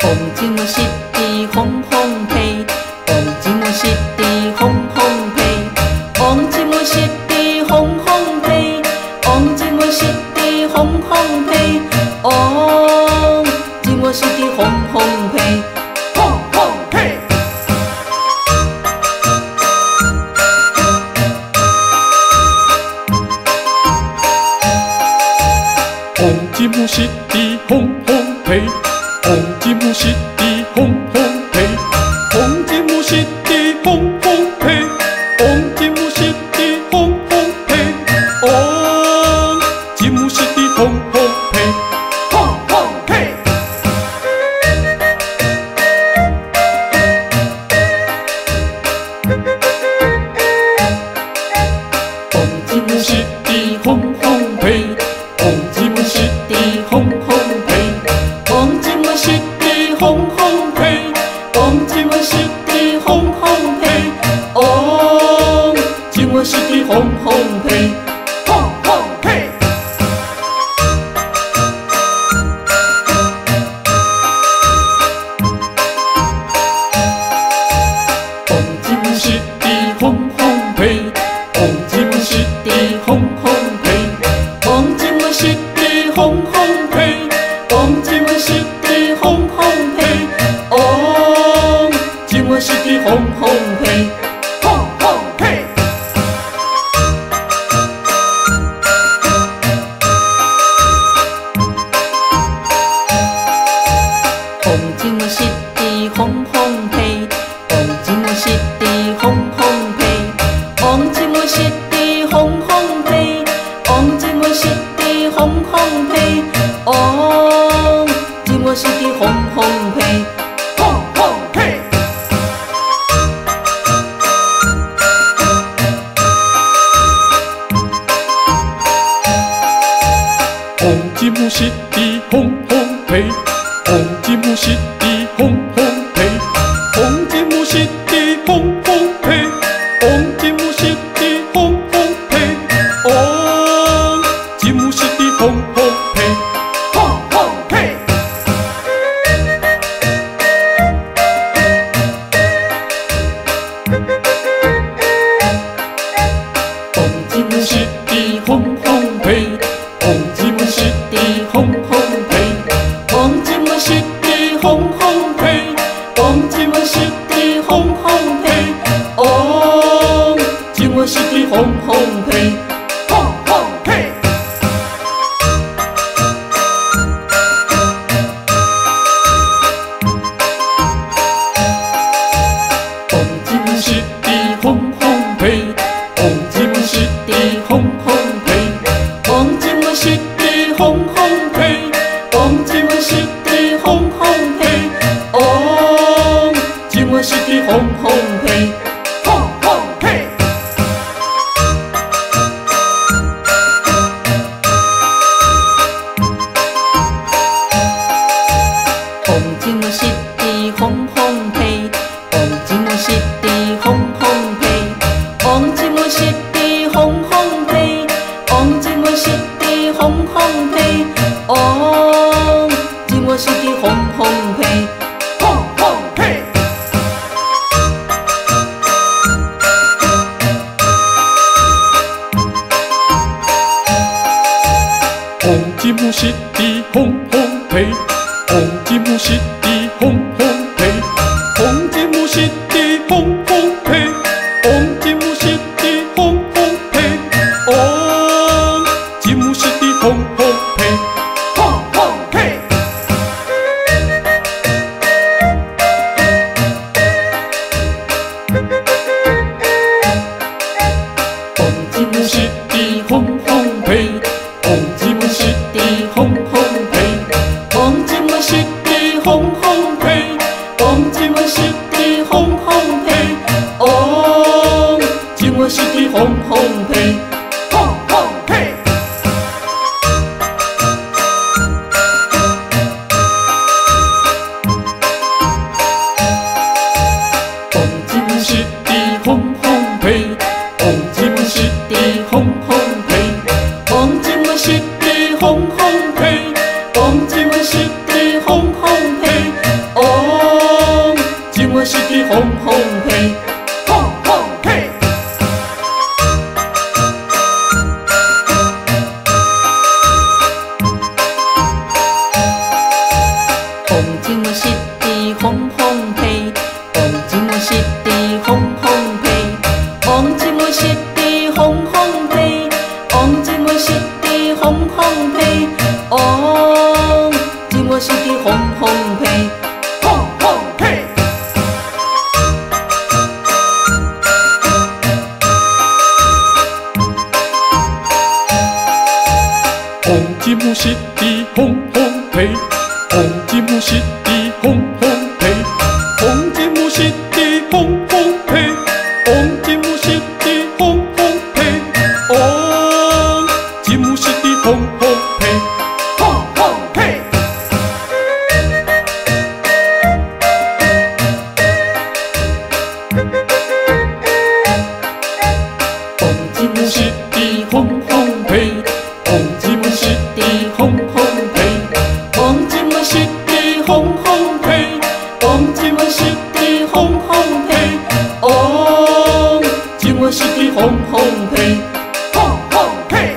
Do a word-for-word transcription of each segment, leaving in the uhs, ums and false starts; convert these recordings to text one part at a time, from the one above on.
红金木湿地红红配，红金木湿地红红配，红金木湿地红红配，红金木湿地红红配，红金木湿地红红配，红红配。 红金木湿地红红配，红金木湿地红红配，红金木湿地红红配，红金木湿地红红配，红金木湿地红红配， 红红配。红金木湿地红红配，红金木湿地红红配，红金木湿地红红配，红金木湿地红红配，红金木湿地红红配，红红配。红金木湿地红红配，红金木湿地红红配，红金木湿地红红配，红金木湿地红红配，红金木湿地红红配，红红配。红金木湿地红红配，红金木湿地红红配，红金木湿地红红配，红金木湿地红红配，红金木湿地红红配，红红配。 红金木湿地红红配，红金木湿地红红配，红金木湿地红红配，红金木湿地红红配，红金木湿地红红配， 红红配。红金木湿地红红配，红金木湿地红红配，红金木湿地红红配，红金木湿地红红配，红金木湿地红红配，红红配。红金木湿地红红配，红金木湿地红红配，红金木湿地红红配，红金木湿地红红配，红金木湿地红红配，红红配。红金木湿地红红配，红金木湿地红红配，红金木湿地红红配，红金木湿地红红配，红金木湿地红红配，红红配。 红金木湿地红红配，红金木湿地红红配，红金木湿地红红配，红金木湿地红红配，红金木湿地红红配， 红红配。红金木湿地红红配，红金木湿地红红配，红金木湿地红红配，红金木湿地红红配，红金木湿地红红配，红红配。红金木湿地红红配，红金木湿地红红配，红金木湿地红红配，红金木湿地红红配，红红金木湿地红红配，红金木湿地红红配，红金木湿地红红配，红金木湿地红红配，红金木湿地红红配， 红红配。 红金木湿地红红配，红金木湿地红红配， 红金木湿地红红配，红金木湿地红红配，红金木湿地红红配， 红红配。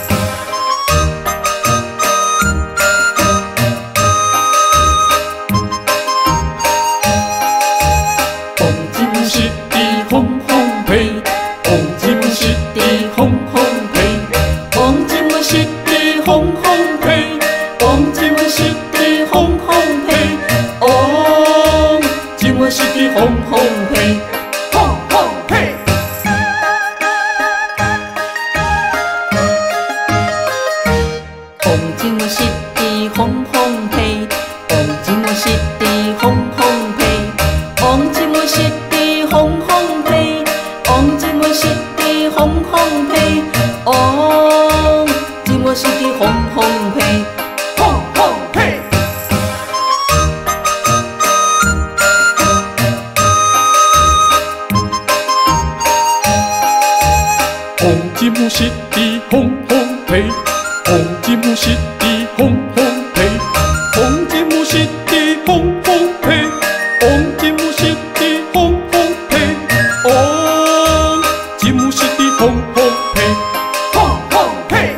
红金木湿地红红配，红金木湿地红红配， 红金木湿地红红配，红金木湿地红红配，红金木湿地红红配， 红红配。 红金木湿地红红配，红金木湿地红红配，红金木湿地红红配，红金木湿地红红配，红金木湿地红红配， 红红配。 红金木湿地红红配，红金木湿地红红配，红金木湿地红红配，红金木湿地红红配，红金木湿地红红配， 红红配。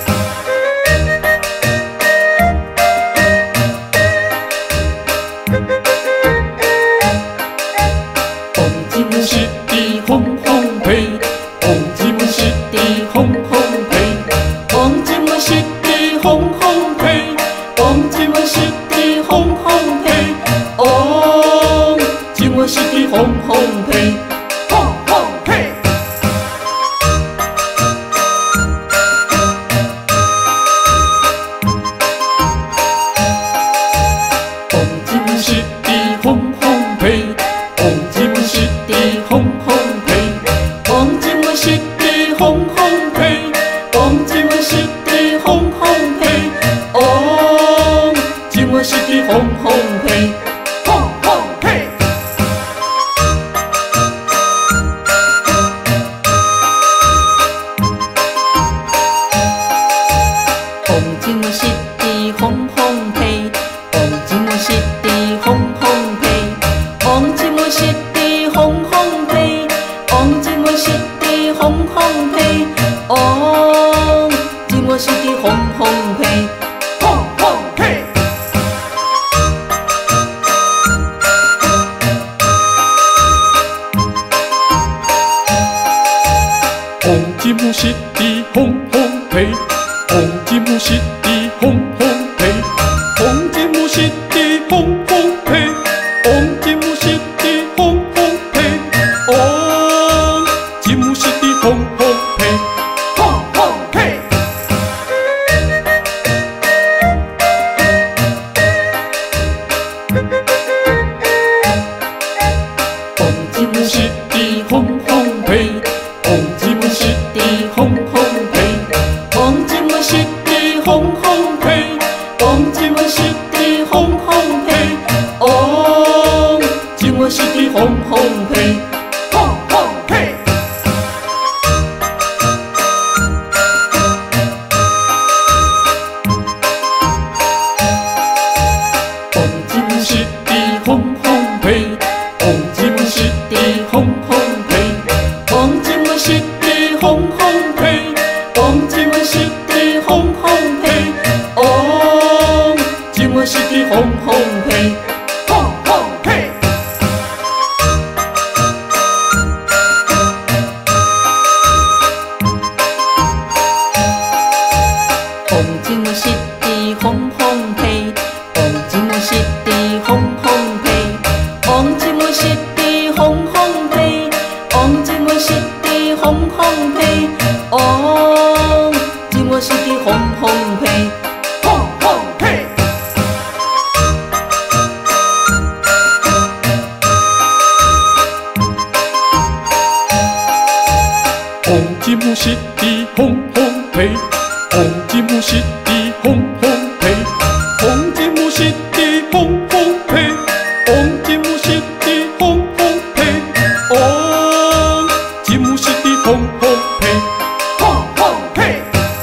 红金木湿地红红配，红金木湿地红红配， 红金木湿地红红配，红金木湿地红红配，红金木湿地红红配， 红红配。 红金木湿地红红配，红金木湿地红红配， 红金木湿地红红配，红金木湿地红红配，红金木湿地红红配， 红红配。 红金木湿地红红配，红金木湿地红红配，红金木湿地红红配，红金木湿地红红配，红金木湿地红红配， 红红配。 红金木湿地红红配，红金木湿地红红配，红金木湿地红红配，红金木湿地红红配，红金木湿地红红配， 红红配。 红金木湿地红红配，红金木湿地红红配， 红金木湿地红红配，红金木湿地红红配，红金木湿地红红配， 红红配。 红金木湿地红红配，红金木湿地红红配， 红金木湿地红红配，红金木湿地红红配， 红金木湿地红红配，红金木湿地红红配，红金木湿地红红配，红金木湿地红红配， 红红配，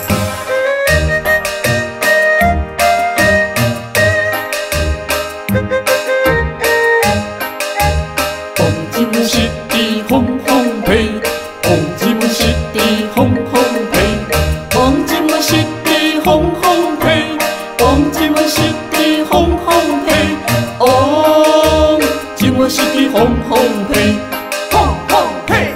红金木湿地红红配，红金木湿地红红配，红金木湿地红红配，红金木湿地红红配，红金木湿地红红配。 红红配，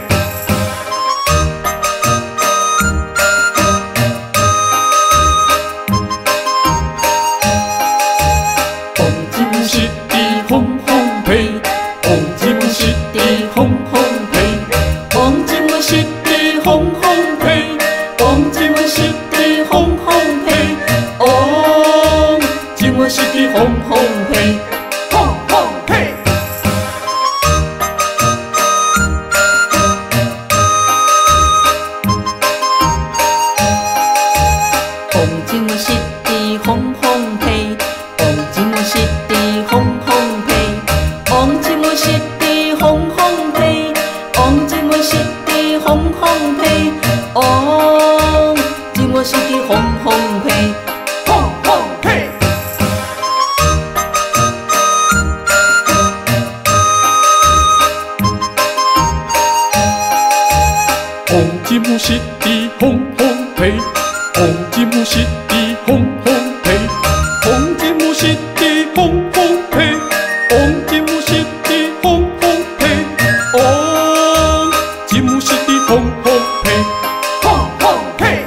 红金木湿地红红配，红金木湿地红红配，红金木湿地红红配，红金木湿地红红配，红金木湿地红红配。 红红配， 红金木湿地红红配，红金木湿地红红配，红金木湿地红红配，红金木湿地红红配，红金木湿地红红配。 红红配， 红金木湿地红红配，红金木湿地红红配，红金木湿地红红配，红金木湿地红红配，红金木湿地红红配， 红红配，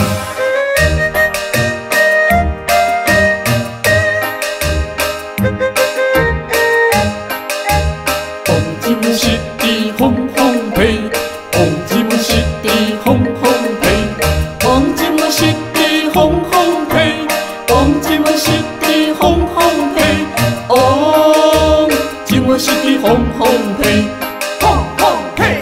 红金木湿地红红配，红金木湿地红红配，红金木湿地红红配，红金木湿地红红配，红金木湿地红红配。 红红配，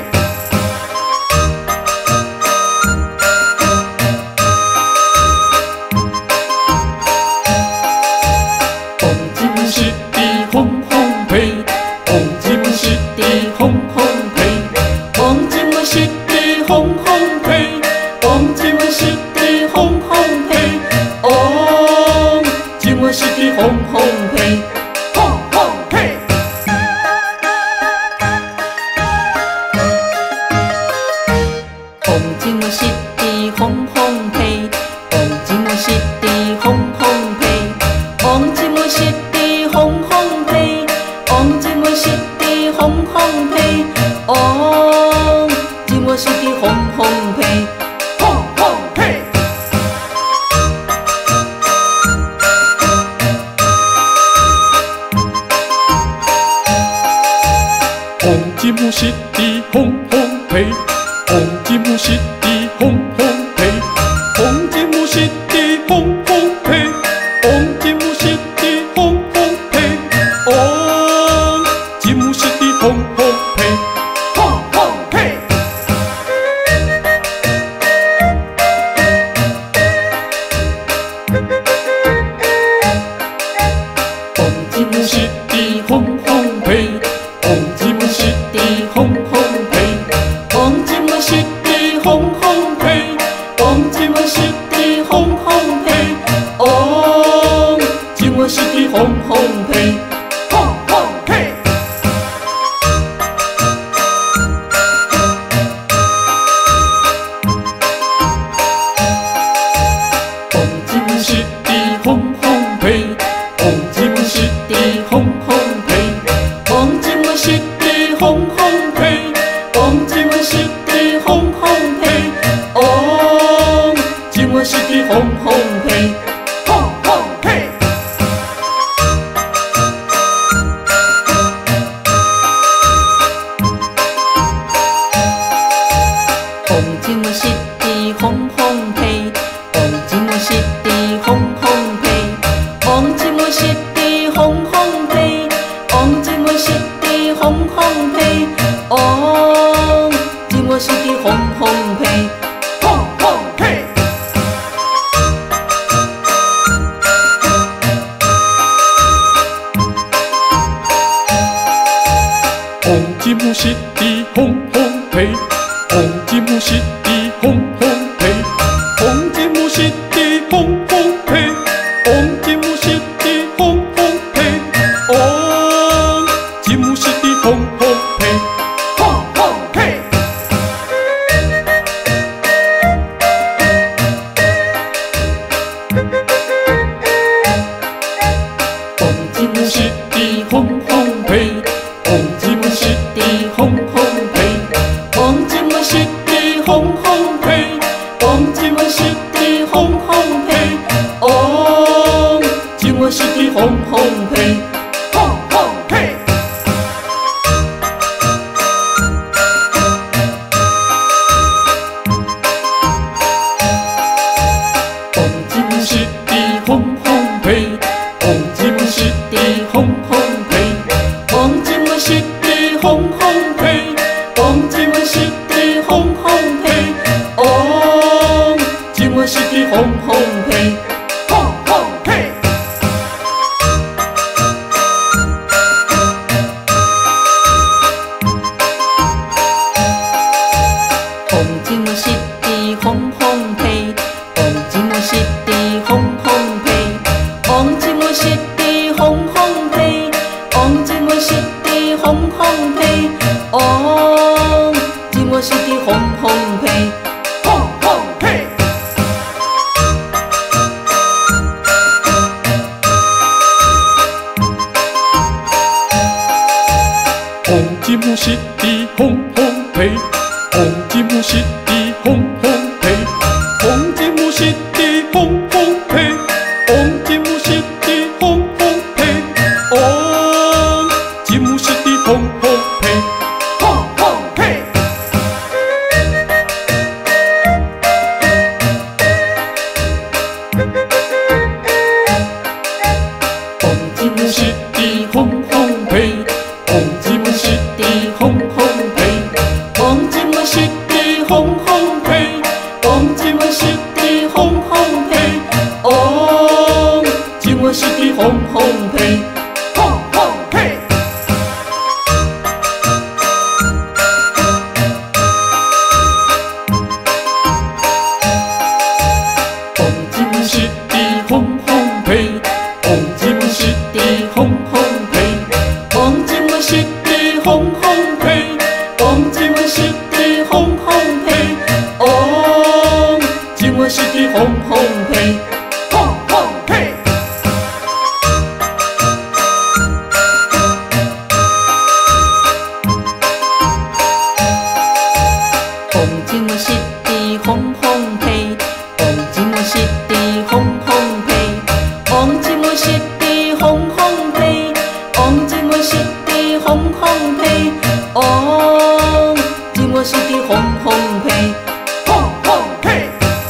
红金木湿地红红配，红金木湿地红红配， 红金木湿地红红配，红金木湿地红红配，红金木湿地红红配。 红红配， 红金木湿地红红配，红金木湿地红红配，红金木湿地红红配，红金木湿地红红配，红金木湿地红红配。 红红配， 红金木湿地红红配，红金木湿地红红配，红金木湿地红红配，红金木湿地红红配，红金木湿地红红配， 红红配， 红金木湿地红红配，红金木湿地红红配，红金木湿地红红配，红金木湿地红红配，红金木湿地红红配。 红红配， 红金木湿地红红配，红金木湿地红红配， 红金木湿地红红配，红金木湿地红红配，红金木湿地红红配。 红红配， 红金木湿地红红配，红金木湿地红红配，红金木湿地红红配，红金木湿地红红配，红金木湿地红红配。 红红配， 湿地烘烘皮，黃節目濕地烘烘皮，黃節目濕地烘烘皮，黃節目濕地烘烘皮，黃節目濕地烘烘皮， 烘烘皮， 黃節目濕地烘烘皮，黃節目濕地烘烘皮， 黃節目濕地烘烘皮，黃節目濕地烘烘皮，黃節目濕地烘烘皮。 烘烘皮， 黃節目濕地烘烘皮，黃節目濕地烘烘皮， 黃節目濕地烘烘皮，黃節目濕地烘烘皮，黃節目濕地烘烘皮。 烘烘皮， 黃節目濕地烘烘皮，黃節目濕地烘烘皮，黃節目濕地烘烘皮，黃節目濕地烘烘皮，黃節目濕地烘烘皮。 烘烘皮， 黃節目濕地烘烘皮，黃節目濕地烘烘皮，黃節目濕地烘烘皮，黃節目濕地烘烘皮，黃節目濕地烘烘皮， 烘烘皮， 黃節目濕地烘烘皮，黃節目濕地烘烘皮， 黃節目濕地烘烘皮，黃節目濕地烘烘皮，黃節目濕地烘烘皮。 烘烘皮， 黃節目濕地烘烘皮，黃節目濕地烘烘皮， 黃節目濕地烘烘皮，黃節目濕地烘烘皮，黃節目濕地烘烘皮。 烘烘皮， 黃節目濕地烘烘皮，黃節目濕地烘烘皮，黃節目濕地烘烘皮，黃節目濕地烘烘皮，黃節目濕地烘烘皮。 烘烘皮，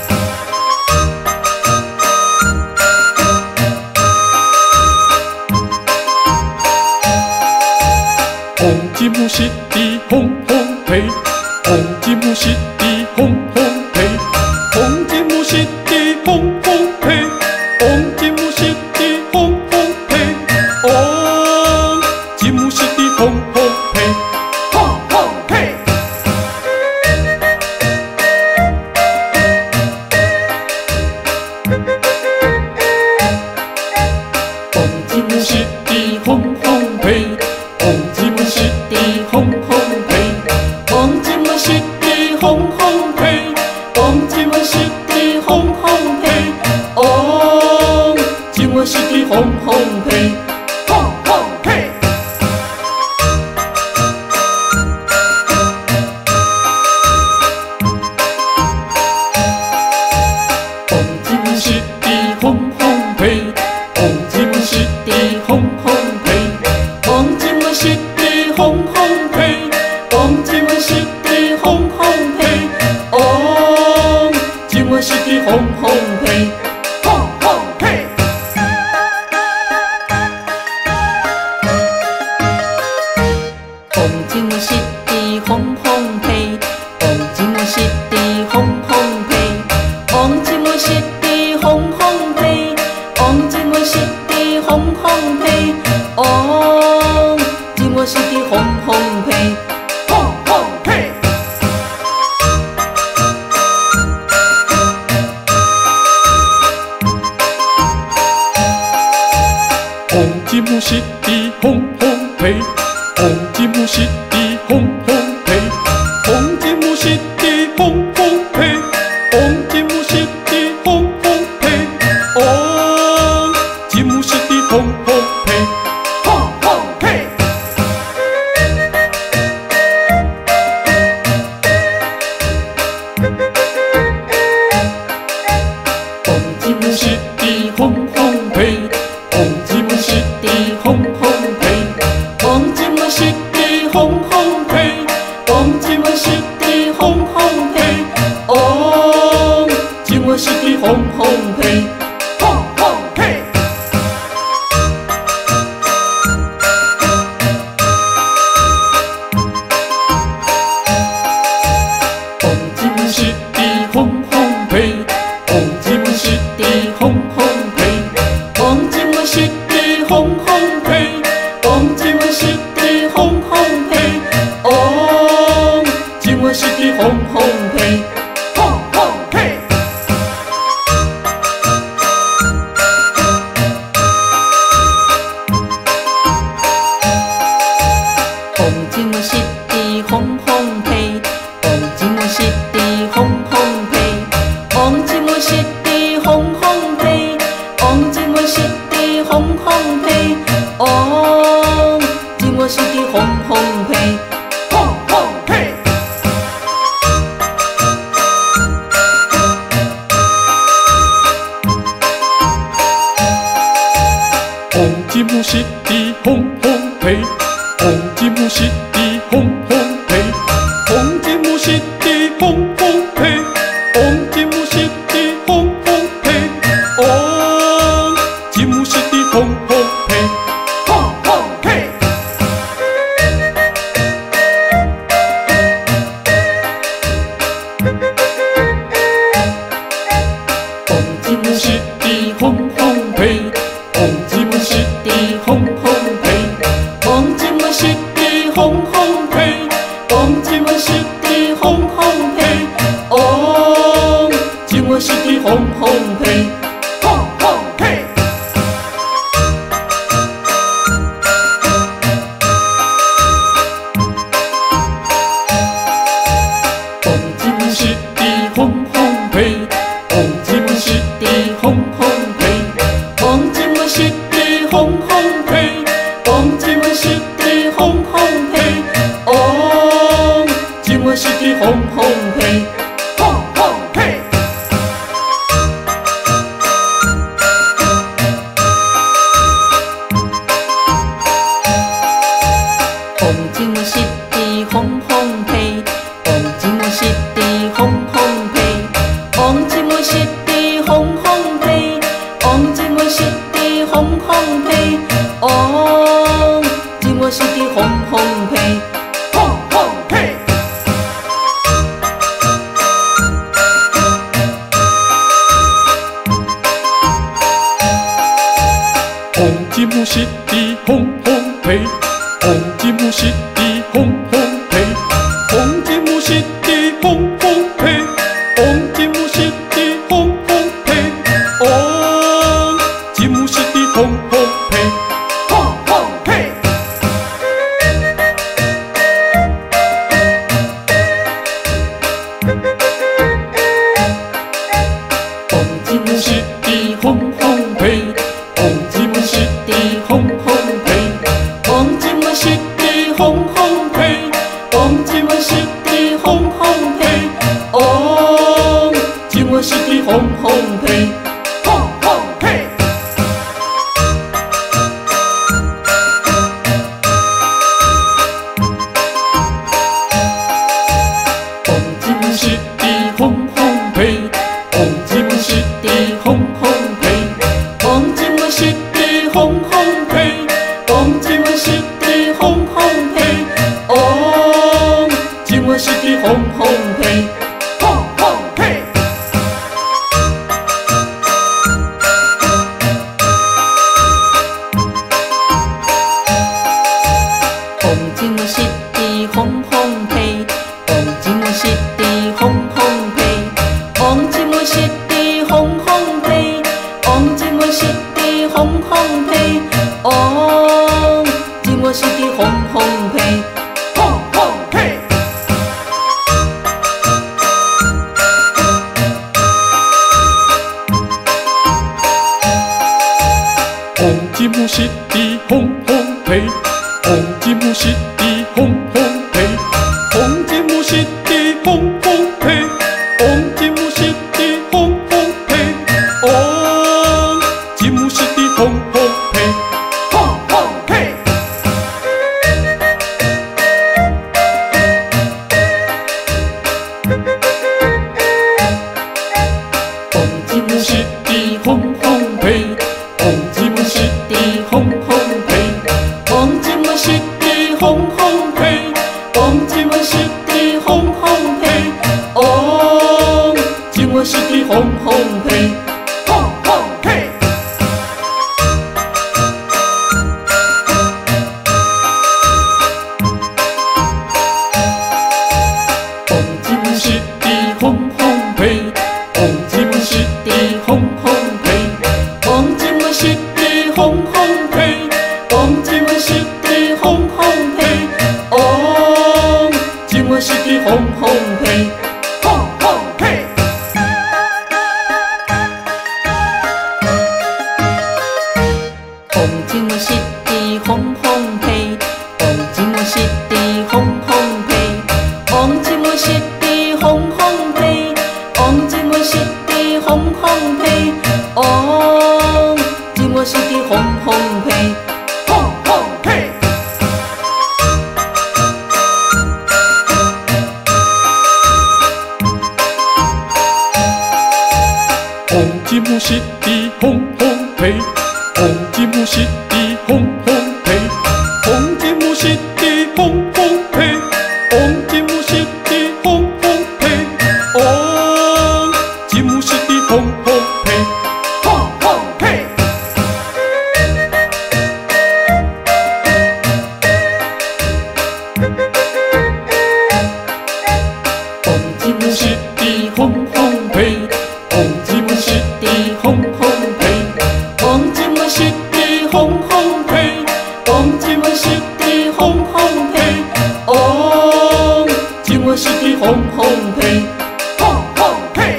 黃節目濕地烘烘皮，黃節目濕地烘烘皮，黃節目濕地烘烘皮，黃節目濕地烘烘皮，黃節目濕地烘烘皮， 烘烘皮， 黃節目濕地烘烘皮，黃節目濕地烘烘皮， 黃節目濕地烘烘皮，黃節目濕地烘烘皮，黃節目濕地烘烘皮。 烘烘皮， 黃節目濕地烘烘皮，黃節目濕地烘烘皮， 黃節目濕地烘烘皮，黃節目濕地烘烘皮，黃節目濕地烘烘皮。 烘烘皮， 黃節目濕地烘烘皮，黃節目濕地烘烘皮，黃節目濕地烘吉姆西的轰轰呸，红吉姆西的轰轰呸， 红吉姆西的轰轰呸，红吉姆西的轰轰呸，红吉姆西的轰轰呸， 轰轰呸！ 红吉姆西的轰轰呸，红吉姆西的轰轰呸， 红吉姆西的轰轰呸，红吉姆西的轰轰呸，红吉姆西的轰轰呸， 轰轰呸！ 红吉姆西的轰轰呸，红吉姆西的轰轰呸，红吉姆西的轰轰呸，红吉姆西的轰轰呸，红吉姆西的轰轰呸， 轰轰呸！ 红吉姆西的轰轰呸，红吉姆西的轰轰呸，红吉姆西的轰轰呸，红吉姆西的轰轰呸，红吉姆西的轰轰呸。 轰轰呸！ 红吉姆西的轰轰呸，红吉姆西的轰轰呸， 红吉姆西的轰轰呸，红吉姆西的轰轰呸，红吉姆西的轰轰呸， 轰轰呸！ 红吉姆西的轰轰呸，红吉姆西的轰轰呸， 红吉姆西的轰轰呸，红吉姆西的轰轰呸，红吉姆西的轰轰呸， 轰轰呸！ 红吉姆西的轰轰呸，红吉姆西的轰轰呸，红吉姆西的轰轰呸，红吉姆西的轰轰呸，红吉姆西的轰轰呸， 轰轰呸！ 红吉姆西的轰轰呸，红吉姆西的轰轰呸，红吉姆西的轰轰呸，红吉姆西的轰轰呸，红吉姆西的轰轰呸。 轰轰呸！ 红吉姆西的轰轰呸，红吉姆西的轰轰呸， 红吉姆西的轰轰呸，红吉姆西的轰轰呸，红吉姆西的轰轰呸， 轰轰呸！ 红吉姆西的轰轰呸，红吉姆西的轰轰呸， 红吉姆西的轰轰呸，红吉姆西的轰轰呸，红吉姆西的轰轰呸， 轰轰呸！ 红吉姆西的轰轰呸，红吉姆西的轰轰呸，红吉姆西的轰轰呸，红吉姆西的轰轰呸，红吉姆西的轰轰呸， 轰轰呸！ 红吉姆西的轰轰呸，红吉姆西的轰轰呸，红吉姆西的轰轰呸，红吉姆西的轰轰呸，哦。 烘焙，王金木湿地烘烘焙，王金木湿地烘烘焙，王金木湿地烘烘焙， 烘烘焙， 王金木湿地烘烘焙，王金木湿地烘烘焙，王金木湿地烘烘焙，王金木湿地烘烘焙，王金木湿地烘烘焙， 烘烘焙， 红金木湿地烘烘焙，红金木湿地烘烘焙，红金木湿地烘烘焙，红金木湿地烘烘焙，红金木湿地烘烘焙， 烘烘焙， 王金木湿地烘烘焙，王金木湿地烘烘焙，王金木湿地烘烘焙，王金木湿地烘烘焙，王金木湿地烘烘焙， 烘烘焙，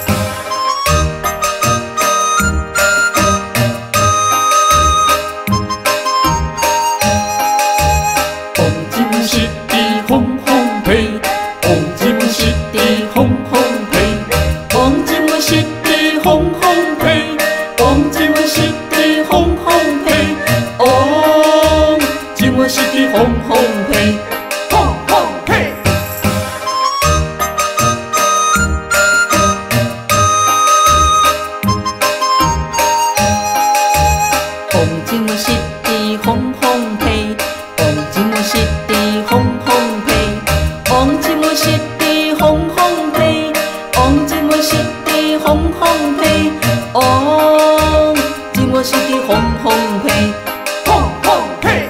红金木湿地烘烘焙，红金木湿地烘烘焙， 王金木湿地烘烘焙，王金木湿地烘烘焙，王金木湿地烘烘焙， 烘烘焙， 王金木湿地烘烘焙，王金木湿地烘烘焙，王金木湿地烘烘焙，王金木湿地烘烘焙，王金木湿地烘烘焙， 烘烘焙，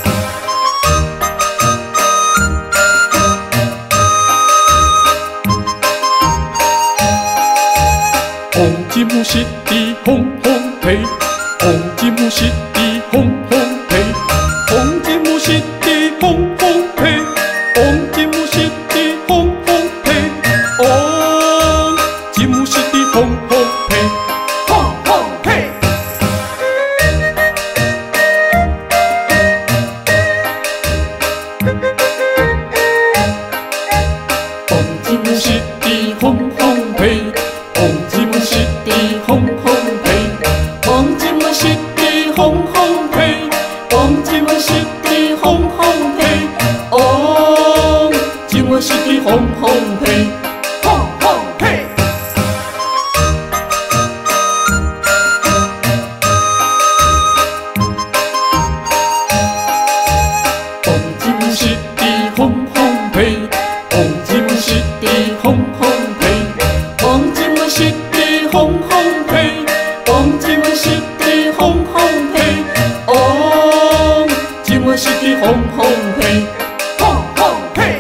红金木湿地烘烘焙，红金木湿地烘烘焙，红金木湿地烘烘焙，红金木湿地烘烘焙，红金木湿地烘烘焙， 烘烘焙， 王金木湿地烘烘焙，王金木湿地烘烘焙，王金木湿地烘烘焙，王金木湿地烘烘焙，王金木湿地烘烘焙， 烘烘焙， 红金木湿地烘烘焙，红金木湿地烘烘焙， 王金木湿地烘烘焙，王金木湿地烘烘焙，王金木湿地烘烘焙， 烘烘焙，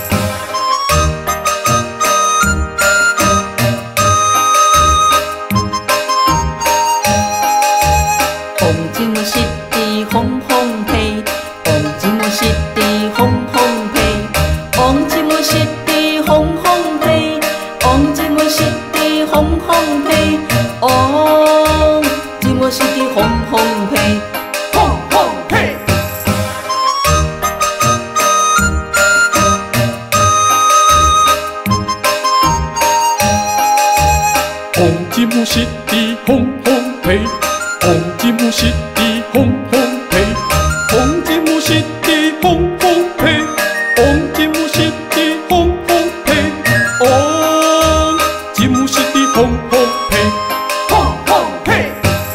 王金木湿地烘烘焙，王金木湿地烘烘焙，王金木湿地烘烘焙，王金木湿地烘烘焙，王金木湿地烘烘焙， 烘烘焙， 红金木湿地烘烘焙，红金木湿地烘烘焙，红金木湿地烘烘焙，红金木湿地烘烘焙，红金木湿地烘烘焙， 烘烘焙，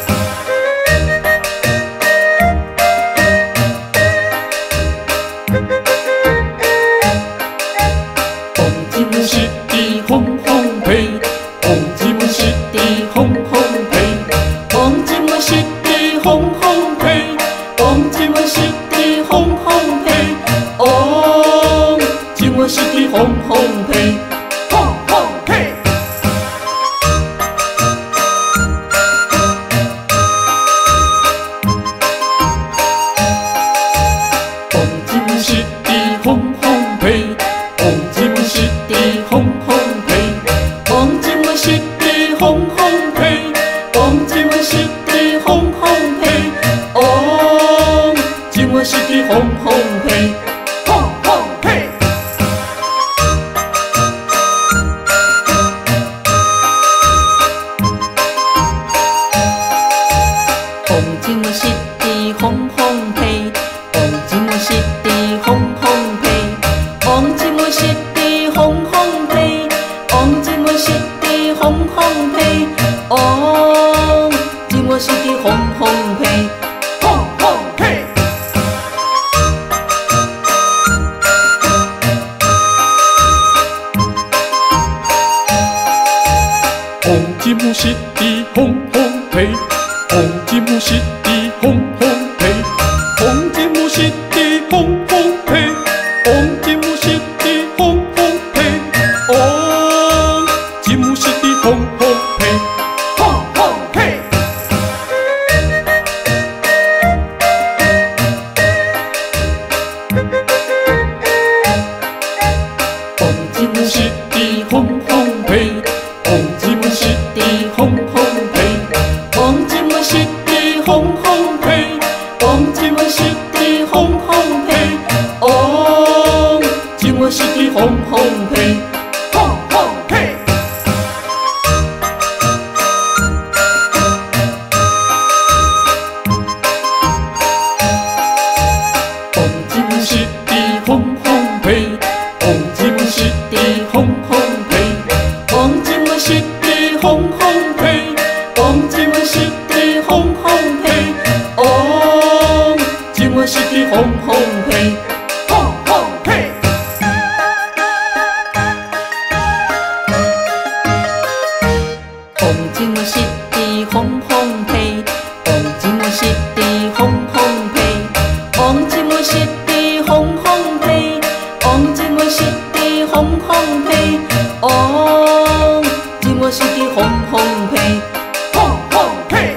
王金木湿地烘烘焙，王金木湿地烘烘焙，王金木湿地烘烘焙， 轰轰呸，红金木湿地轰轰呸，红金木湿地轰轰呸，红金木湿地轰轰呸，红金木湿地轰轰呸， 轰轰呸， 红金木湿地轰轰呸，红金木湿地轰轰呸，红金木湿地轰轰呸，红金木湿地轰轰呸，红金木湿地轰轰呸。 轰轰呸， 红金木湿地轰轰呸，红金木湿地轰轰呸，红金木湿地轰轰呸，红金木湿地轰轰呸，红金木湿地轰轰呸。 轰轰呸， 红金木湿地轰轰呸，红金木湿地轰轰呸，红金木湿地轰轰呸，红金木湿地轰轰呸，红金木湿地轰轰呸。 轰轰呸，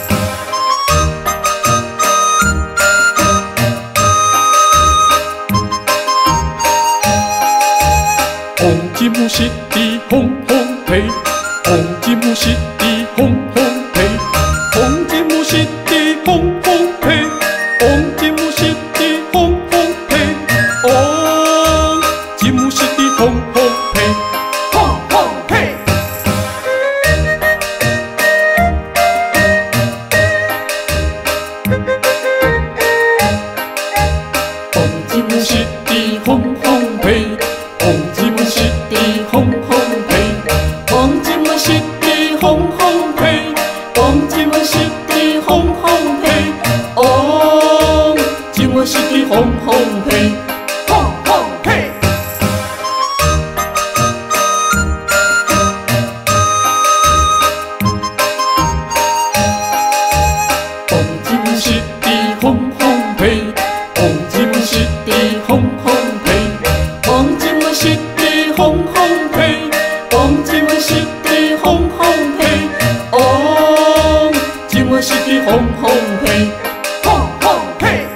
红金木湿地轰轰呸，红金木湿地轰轰呸，红金木湿地轰轰呸，红金木湿地轰轰呸，红金木湿地轰轰呸， 轰轰呸， 红金木湿地轰轰呸，红金木湿地轰轰呸，红金木湿地轰轰呸，红金木湿地轰轰呸，红金木湿地轰轰呸。 轰轰呸， 红金木湿地轰轰呸，红金木湿地轰轰呸， 红金木湿地轰轰呸，红金木湿地轰轰呸，红金木湿地轰轰呸。 轰轰呸，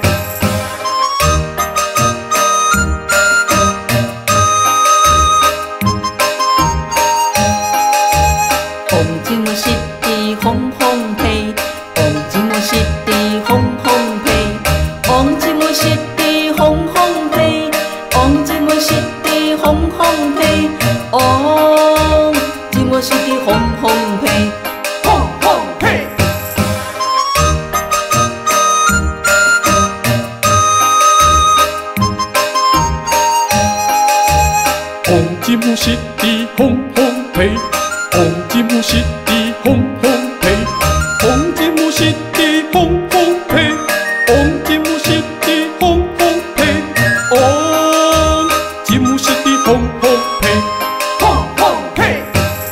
红金木湿地轰轰呸，红金木湿地轰轰呸，红金木湿地轰轰呸，红金木湿地轰轰呸，红金木湿地轰轰呸。 轰轰呸， 红金木湿地轰轰呸，红金木湿地轰轰呸，红金木湿地轰轰呸，红金木湿地轰轰呸，红金木湿地轰轰呸， 轰轰呸，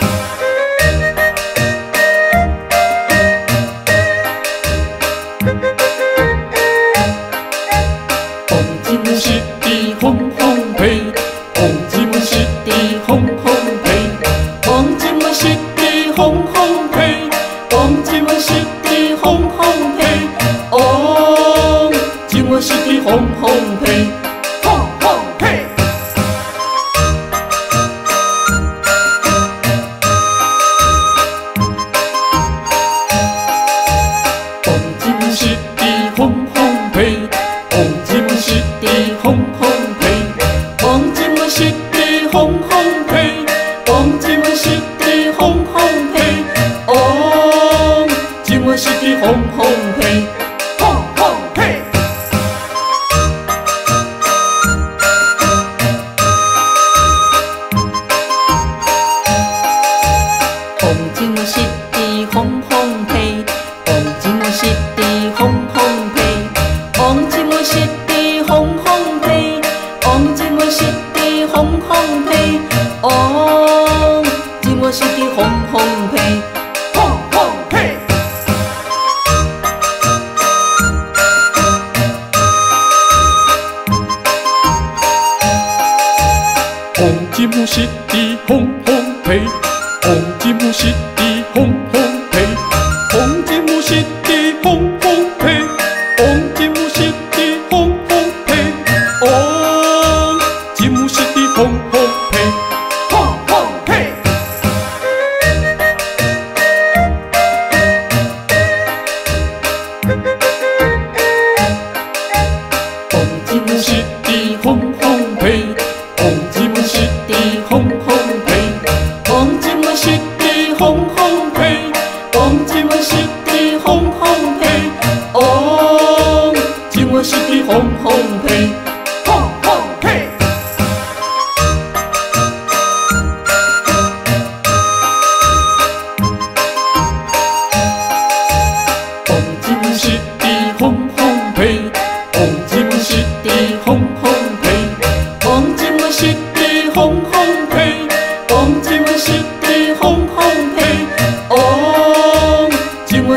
红金木湿地轰轰呸，红金木湿地轰轰呸， 红金木湿地轰轰呸，红金木湿地轰轰呸，红金木湿地轰轰呸。 轰轰呸， 红金木湿地轰轰呸，红金木湿地轰轰呸， 红金木湿地轰轰呸，红金木湿地轰轰呸，红金木湿地轰轰呸。 轰轰呸， 红金木湿地轰轰呸，红金木湿地轰轰呸，红金木湿地轰轰呸，红金木湿地轰轰呸，红金木湿地轰轰呸。 轰轰呸，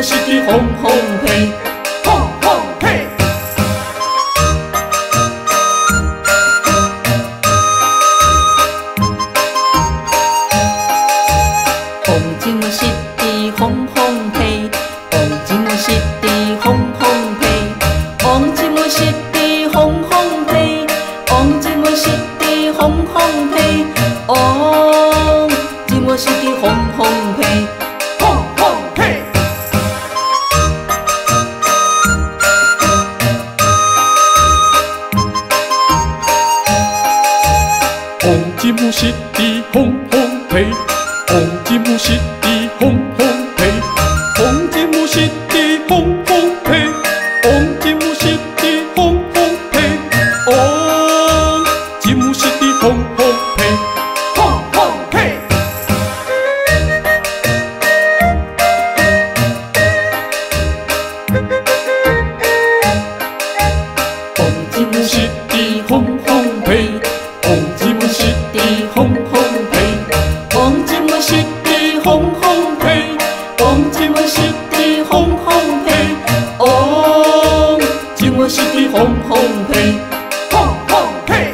我是的红红配， 红红配， 红金我是的红红配，红金我是的红红配，红金我是的红红配，红金我是的红红配，红金我是的红红配。 红红配， 红金木是的红红配，红金木是的红红配，红金木是的红红配，红金木是的红红配，红金木是的红红配。 红红配， 红金木是的红红配，红金木是的红红配，红金木是的红红配，红金木是的红红配，红金木是的红红配。 红红配，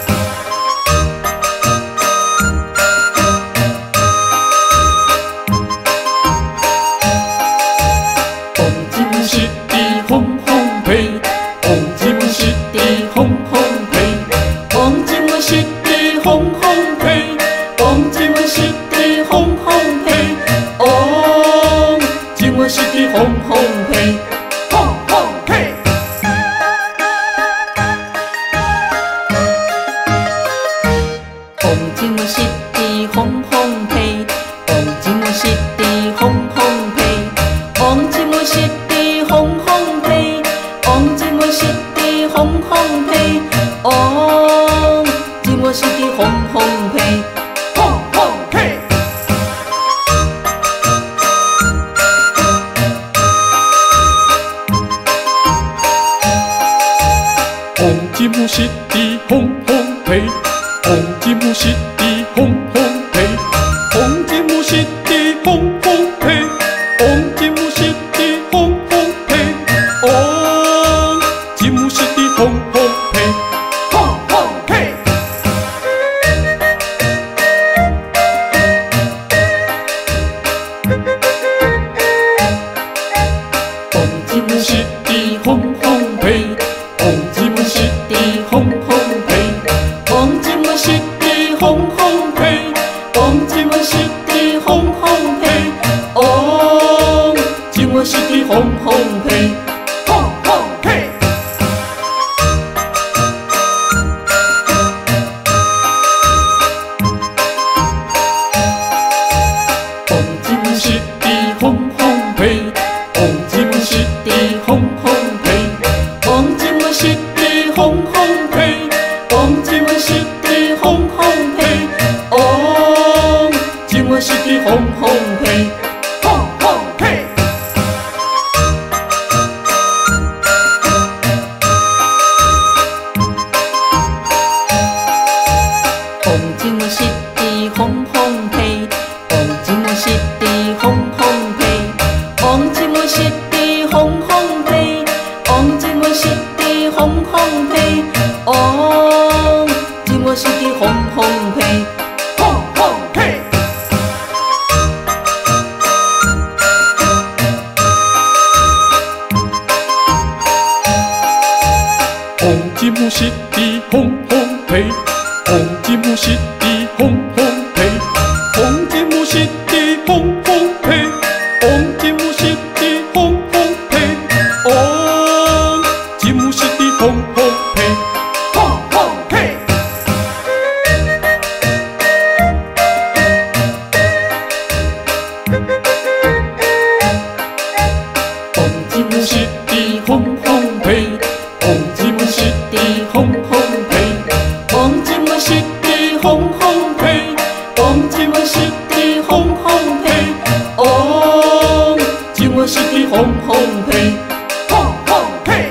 红金木是的红红配，红金木是的红红配，红金木是的红红配，红金木是的红红配，红金木是的红红配。 红红配， 红金木是的红红配，红金木是的红红配，红金木是的红红配，红金木是的红红配，红金木是的红红配。 红红配， 红金木是的红红配，红金木是的红红配，红金木是的红红配，红金木是的红红配，红金木是的红红配。 红红配， 红金木是的红红配，红金木是的红红配，红金木是的红红配，红金木是的红红配，红金木是的红红配。 红红配， 红金木是的红红配，红金木是的红红配，红金木是的红红配，红金木是的红红配，红金木是的红红配。 红红配， 红金木是的红红配，红金木是的红红配，红金木是的红红配，红金木是的红红配，红金木是的红红配。 红红配， 红金木是的红红配，红金木是的红红配，红金木是的红红配，红金木是的红红配，红金木是的红红配。 红红配， 红金木是的红红配，红金木是的红红配，红金木是的红红配，红金木是的红红配，红金木是的红红配。 红红配，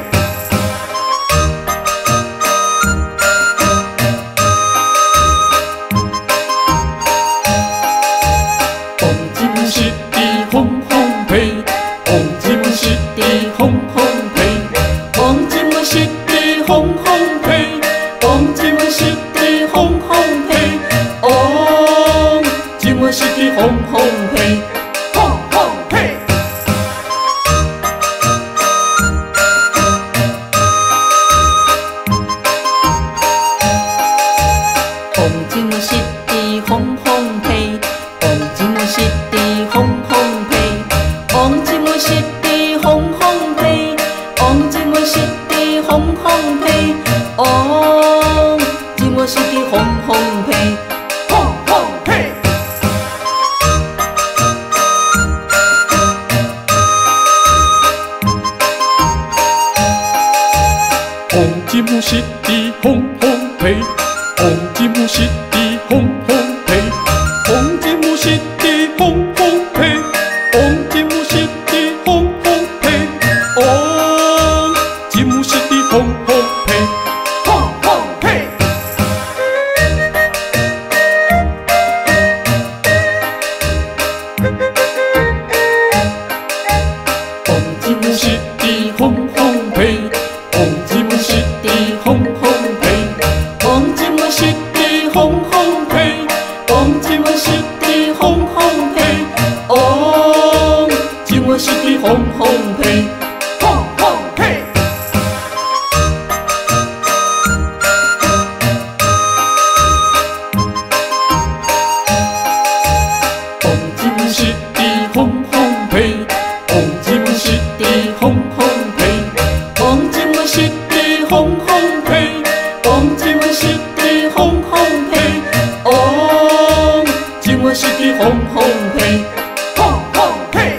红金木是的红红配，红湿地烘烘焙，黃節末濕地烘烘焙，黃節末濕地烘烘焙，黃節末濕地烘烘焙， 烘烘焙， 黃節末濕地烘烘焙，黃節末濕地烘烘焙，黃節末濕地烘烘焙，黃節末濕地烘烘焙，黃節末濕地烘烘焙， 烘烘焙， 紅節末濕地烘烘焙，紅節末濕地烘烘焙，紅節末濕地烘烘焙，紅節末濕地烘烘焙，紅節末濕地烘烘焙。 烘烘焙， 黃節末濕地烘烘焙，黃節末濕地烘烘焙，黃節末濕地烘烘焙，黃節末濕地烘烘焙，黃節末濕地烘烘焙， 烘烘焙， 紅節末濕地烘烘焙，紅節末濕地烘烘焙， 黃節末濕地烘烘焙，黃節末濕地烘烘焙，黃節末濕地烘烘焙， 烘烘焙，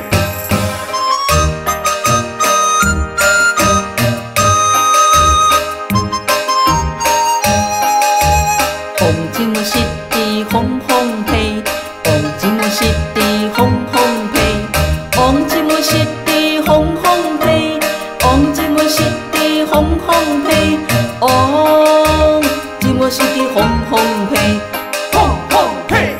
黃節末濕地烘烘焙，黃節末濕地烘烘焙，黃節末濕地烘烘焙，黃節末濕地烘烘焙，黃節末濕地烘烘焙， 烘烘焙，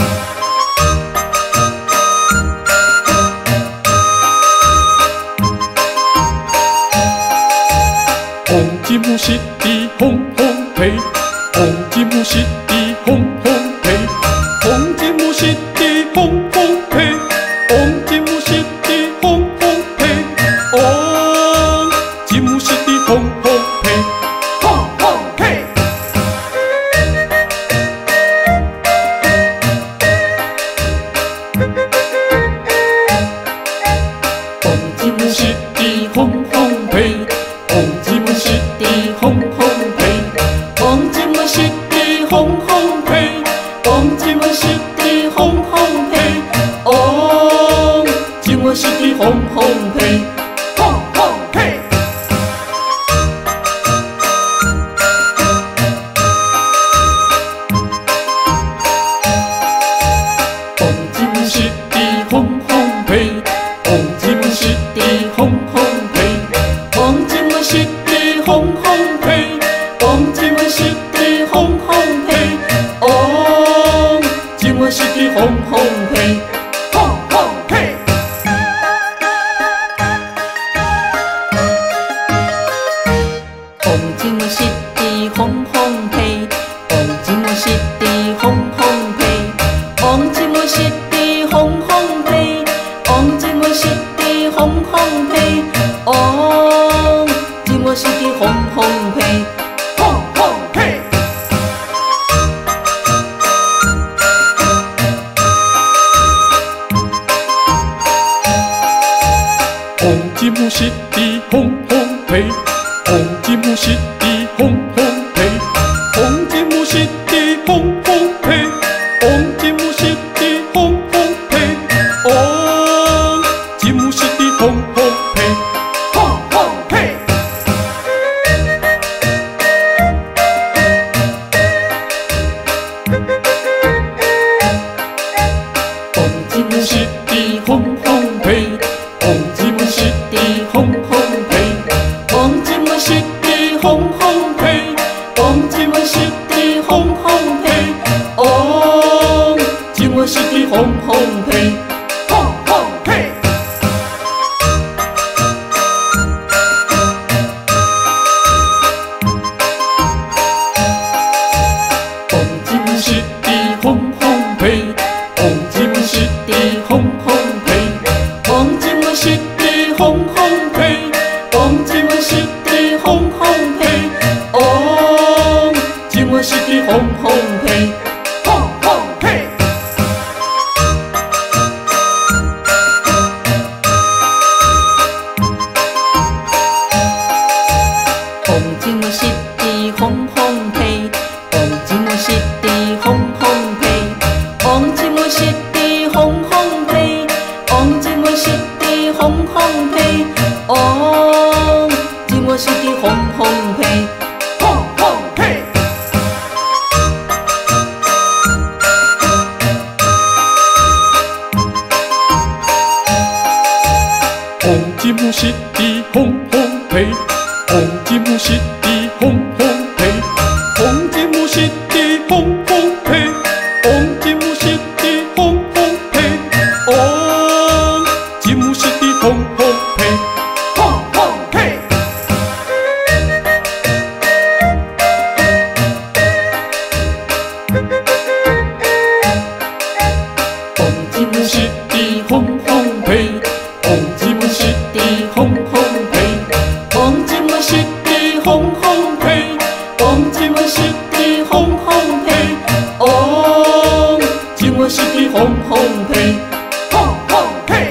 紅節末濕地烘烘焙，紅節末濕地烘烘焙，紅節末濕地烘烘焙，紅節末濕地烘烘焙，紅節末濕地烘烘焙。 烘烘焙， 黃節末濕地烘烘焙，黃節末濕地烘烘焙，黃節末濕地烘烘焙，黃節末濕地烘烘焙，黃節末濕地烘烘焙， 烘烘焙， 紅節末濕地烘烘焙，紅節末濕地烘烘焙， 黃節末濕地烘烘焙，黃節末濕地烘烘焙，黃節末濕地烘烘焙， 烘烘焙， 黃節末濕地烘烘焙，黃節末濕地烘烘焙，黃節末濕地烘烘焙，黃節末濕地烘烘焙，黃節末濕地烘烘焙， 烘烘焙， 紅節末濕地烘烘焙，紅節末濕地烘烘焙，紅節末濕地烘烘焙，紅節末濕地烘烘焙，紅節末濕地烘烘焙。 烘烘焙， 黃節末濕地烘烘焙，黃節末濕地烘烘焙，黃節末濕地烘烘焙。 轰轰呸，嗡吉姆西地轰轰呸，嗡吉姆西地轰轰呸， 轰轰呸， 嗡吉姆西地轰轰呸，嗡吉姆西地轰轰呸，嗡吉姆西地轰轰呸，嗡吉姆西地轰轰呸，嗡吉姆西地轰轰呸。 轰轰呸， 嗡吉姆西地轰轰呸，嗡吉姆西地轰轰呸，嗡吉姆西地轰轰呸，嗡吉姆西地轰轰呸，嗡吉姆西地轰轰呸， 轰轰呸， 嗡吉姆西地轰轰呸，嗡吉姆西地轰轰呸， 嗡吉姆西地轰轰呸，嗡吉姆西地轰轰呸，嗡吉姆西地轰轰呸。 轰轰呸，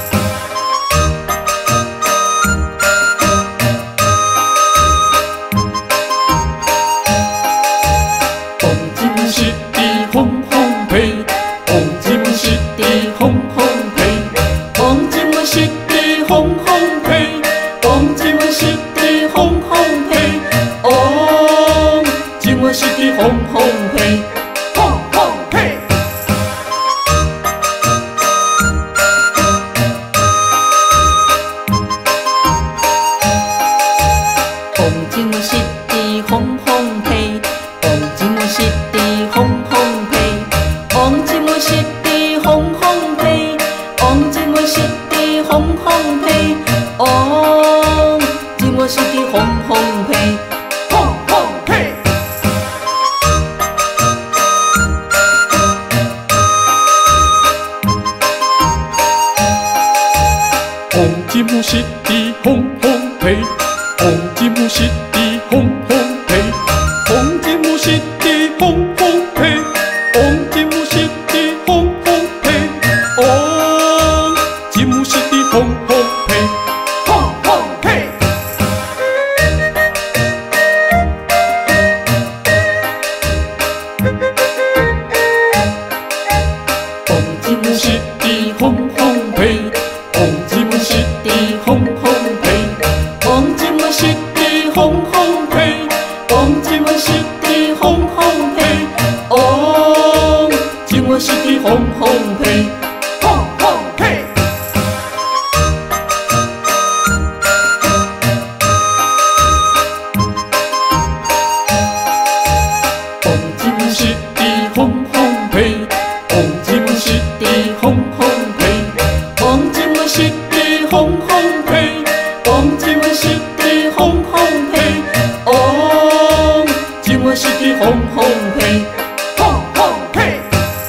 嗡吉姆西地轰轰呸，嗡吉姆西地轰轰呸， 嗡吉姆西地轰轰呸，嗡吉姆西地轰轰呸，嗡吉姆西地轰轰呸。 轰轰呸， 嗡吉姆西地轰轰呸，嗡吉姆西地轰轰呸，嗡吉姆西地轰轰呸，嗡吉姆西地轰轰呸，嗡吉姆西地轰轰呸。 轰轰呸， 嗡吉姆西地轰轰呸，嗡吉姆西地轰轰呸，嗡吉姆西地轰轰呸，嗡吉姆西地轰轰呸，嗡吉姆西地轰轰呸， 轰轰呸， 嗡吉姆西地轰轰呸，嗡吉姆西地轰轰呸， 嗡吉姆西地轰轰呸，嗡吉姆西地轰轰呸，嗡吉姆西地轰轰呸。 轰轰呸， 嗡吉姆西地轰轰呸，嗡吉姆西地轰轰呸， 嗡吉姆西地轰轰呸，嗡吉姆西地轰轰呸，嗡吉姆西地轰轰呸。 轰轰呸，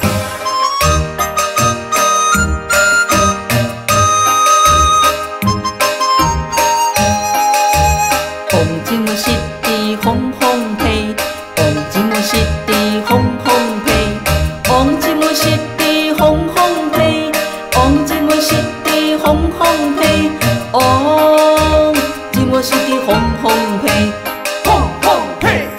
嗡吉姆西地轰轰呸，嗡吉姆西地轰轰呸，嗡吉姆西地轰轰呸，嗡吉姆西地轰轰呸，嗡吉姆西地轰轰呸。 轰轰呸，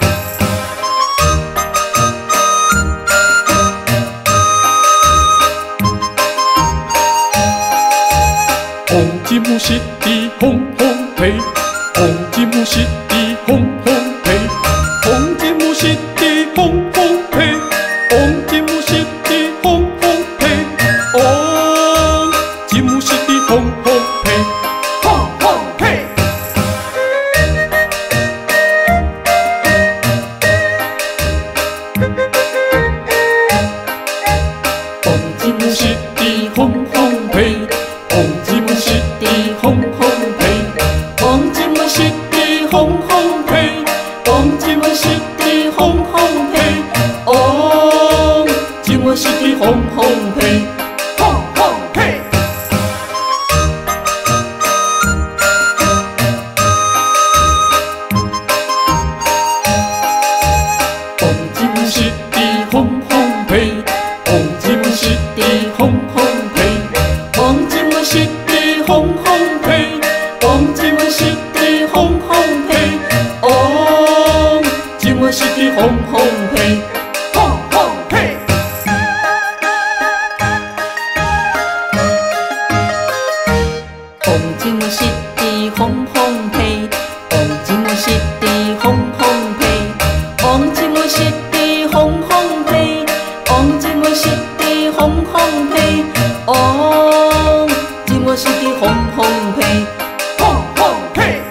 嗡吉姆西地轰轰呸，嗡吉姆西地轰轰呸，嗡吉姆西地轰轰呸，嗡吉姆西地轰轰呸，嗡吉姆西地轰轰呸， 轰轰呸， 嗡吉姆西地轰轰呸，嗡吉姆西地轰轰呸， 嗡吉姆西地轰轰呸，嗡吉姆西地轰轰呸，嗡吉姆西地轰轰呸。 轰轰呸， 烘焙，王金木是的烘烘焙，王金木是的烘烘焙， 烘烘焙， 王金木是的烘烘焙，王金木是的烘烘焙，王金木是的烘烘焙，王金木是的烘烘焙，王金木是的烘烘焙。 烘烘焙，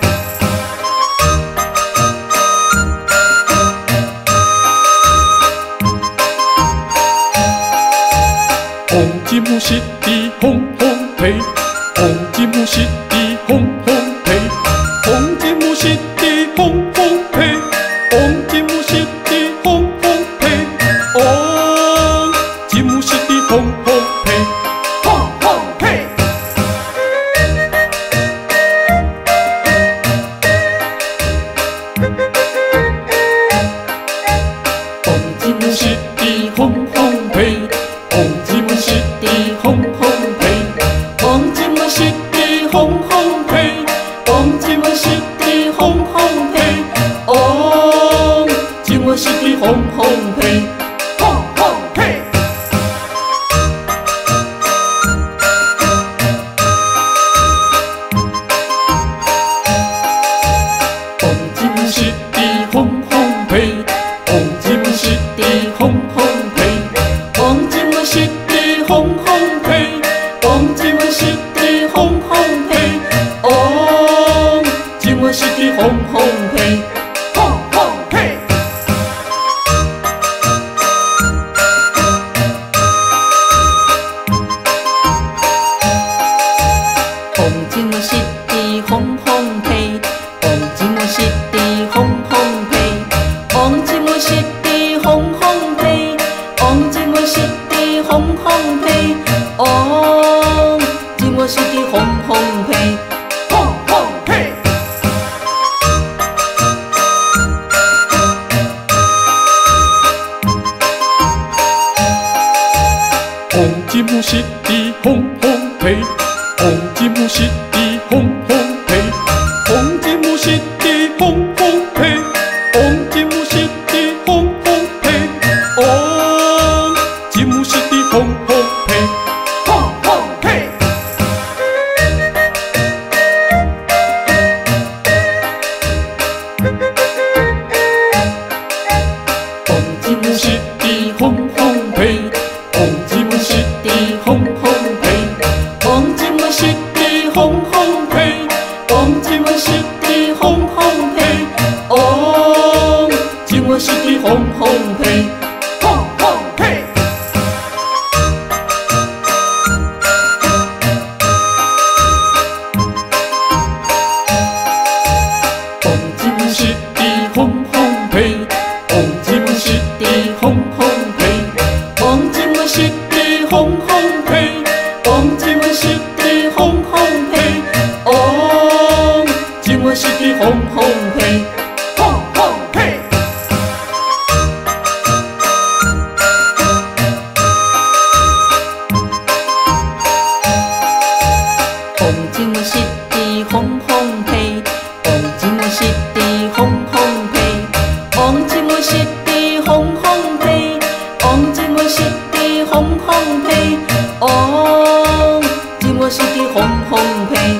王金木是的烘烘焙，王金木是的烘烘焙，王金木是的烘烘焙，王金木是的烘烘焙，王金木是的烘烘焙。 烘烘焙， 王金木是的烘烘焙，王金木是的烘烘焙，王金木是的烘烘焙，王金木是的烘烘焙，王金木是的烘烘焙。 烘烘焙， 王金木是的烘烘焙，王金木是的烘烘焙， 王金木是的烘烘焙，王金木是的烘烘焙，王金木是的烘烘焙。 烘烘焙， 王金木是的烘烘焙，王金木是的烘烘焙，王金木是的烘烘焙，王金木是的烘烘焙，王金木是的烘烘焙。 烘烘焙， 王金木是的烘烘焙，王金木是的烘烘焙，王金木是的烘烘焙，王金木是的烘烘焙，王金木是的烘烘焙。 烘烘焙， 王金木是的烘烘焙，王金木是的烘烘焙，王金木是的烘烘焙，王金木是的烘烘焙，王金木是的烘烘焙。 烘烘焙， 王金木是的烘烘焙，王金木是的烘烘焙， 王金木是的烘烘焙，王金木是的烘烘焙，王金木是的烘烘焙。 烘烘焙， 王金木是的烘烘焙，王金木是的烘烘焙，王金木是的烘烘焙，王金木是的烘烘焙，王金木是的烘烘焙。